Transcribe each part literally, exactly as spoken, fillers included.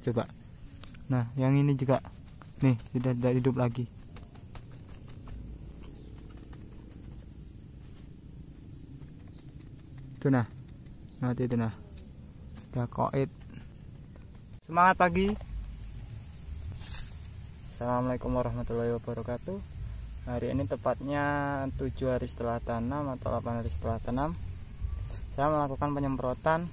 coba. Nah yang ini juga nih sudah tidak hidup lagi. Tuh nah, mati itu nah, udah koit. Semangat pagi. Assalamualaikum warahmatullahi wabarakatuh. Hari ini tepatnya tujuh hari setelah tanam atau delapan hari setelah tanam, saya melakukan penyemprotan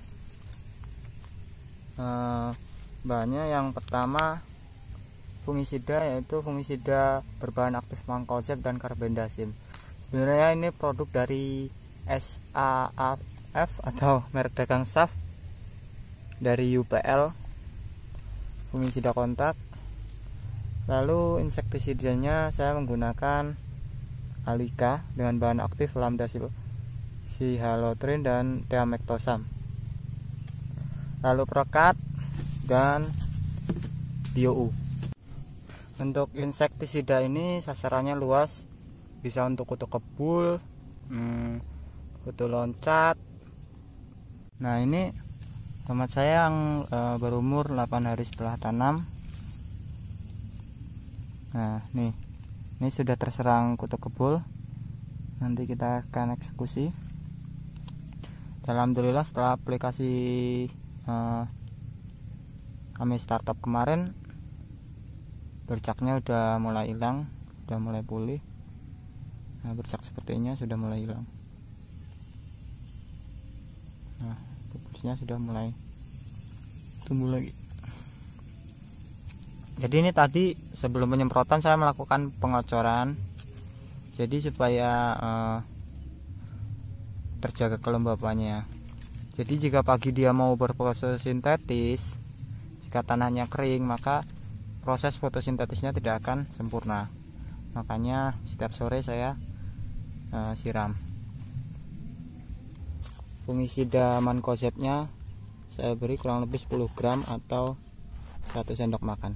eh, bahannya yang pertama fungisida, yaitu fungisida berbahan aktif mancozeb dan carbendazim. Sebenarnya ini produk dari S A F atau merek dagang S A F dari U P L, fungisida kontak. Lalu insektisidanya saya menggunakan Alika dengan bahan aktif lambda-cyhalothrin dan thiamethoxam. Lalu perekat dan Bio-U. Untuk insektisida ini sasarannya luas, bisa untuk kutu kebul, hmm, kutu loncat. Nah ini tomat saya yang e, berumur delapan hari setelah tanam. Nah nih, ini sudah terserang kutu kebul. Nanti kita akan eksekusi. Alhamdulillah setelah aplikasi uh, kami startup kemarin, bercaknya udah mulai hilang, sudah mulai pulih. Nah bercak sepertinya sudah mulai hilang. Nah kubusnya sudah mulai tumbuh lagi. Jadi ini tadi sebelum penyemprotan saya melakukan pengocoran, jadi supaya uh, terjaga kelembapannya. Jadi jika pagi dia mau berproses sintetis, jika tanahnya kering, maka proses fotosintetisnya tidak akan sempurna. Makanya setiap sore saya uh, siram. Fungisida mancozebnya saya beri kurang lebih sepuluh gram atau satu sendok makan.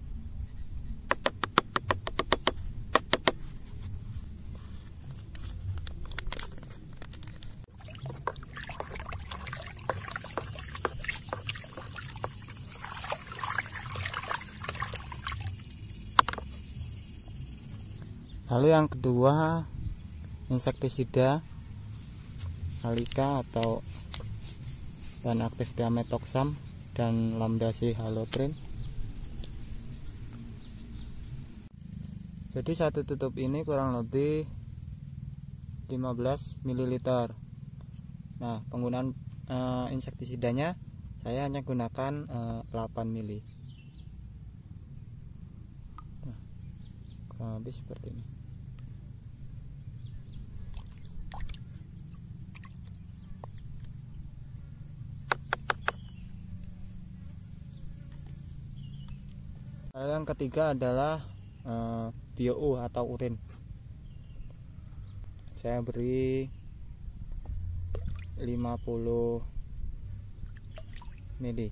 Lalu yang kedua, insektisida Alika atau bahan aktif thiamethoxam dan lambda-cyhalothrin. Jadi satu tutup ini kurang lebih lima belas mililiter. Nah penggunaan e, insektisidanya saya hanya gunakan e, delapan mili. Nah, kurang lebih seperti ini. Lalu yang ketiga adalah uh, Bio-U atau urin. Saya beri lima puluh mili.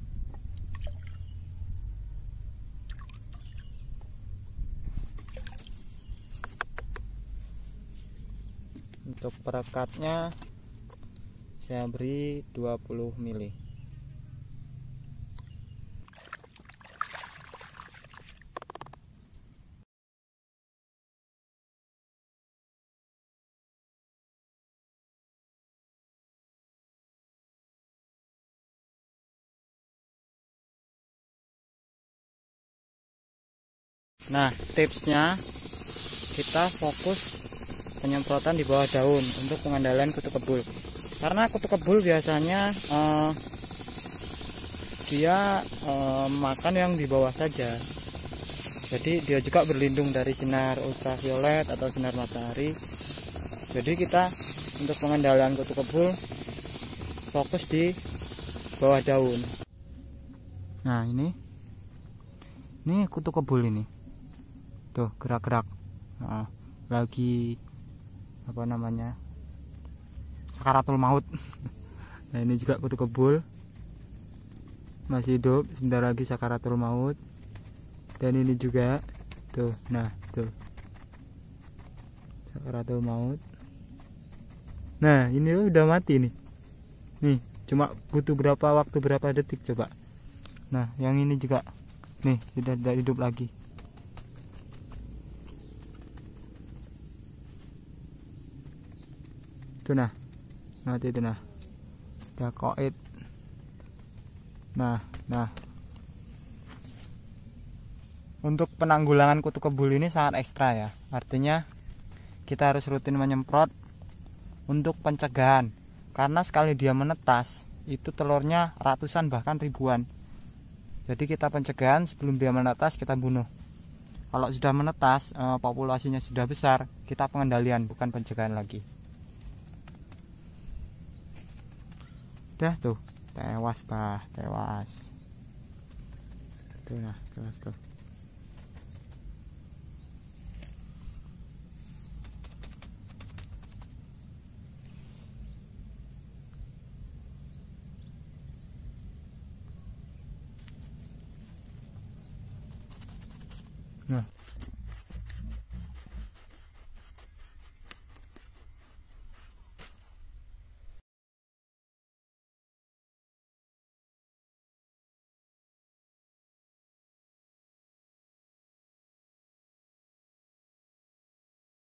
Untuk perekatnya saya beri dua puluh mili. Nah tipsnya, kita fokus penyemprotan di bawah daun untuk pengendalian kutu kebul. Karena kutu kebul biasanya uh, dia uh, makan yang di bawah saja. Jadi dia juga berlindung dari sinar ultraviolet atau sinar matahari. Jadi kita untuk pengendalian kutu kebul fokus di bawah daun. Nah ini, ini kutu kebul ini. Tuh gerak-gerak, nah, lagi apa namanya sakaratul maut. Nah ini juga kutu kebul masih hidup, sebentar lagi sakaratul maut. Dan ini juga tuh, nah tuh sakaratul maut. Nah ini udah mati nih, nih cuma butuh berapa waktu, berapa detik coba. Nah, yang ini juga nih sudah tidak hidup lagi. Itu nah, mati itu nah, sudah koit. Nah, nah. Untuk penanggulangan kutu kebul ini sangat ekstra ya. Artinya kita harus rutin menyemprot untuk pencegahan. Karena sekali dia menetas, itu telurnya ratusan bahkan ribuan. Jadi kita pencegahan sebelum dia menetas kita bunuh. Kalau sudah menetas, eh, populasinya sudah besar, kita pengendalian bukan pencegahan lagi. Udah tuh, tewas tah, tewas. Tuh nah, tewas tuh. Nah.